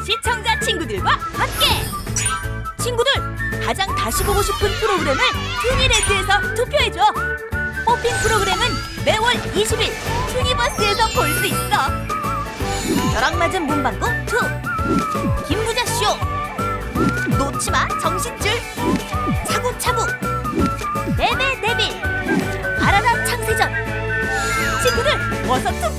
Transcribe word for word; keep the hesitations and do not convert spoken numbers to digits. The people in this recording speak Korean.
시청자 친구들과 함께! 친구들, 가장 다시 보고 싶은 프로그램을 튜니랜드에서 투표해줘! 뽑힌 프로그램은 매월 이십 일 튜니버스에서 볼 수 있어! 벼락맞은 문방구 투, 김부자쇼, 놓치마 정신줄, 차구차구, 네배네빌, 바라다 창세전. 친구들, 어서 투표!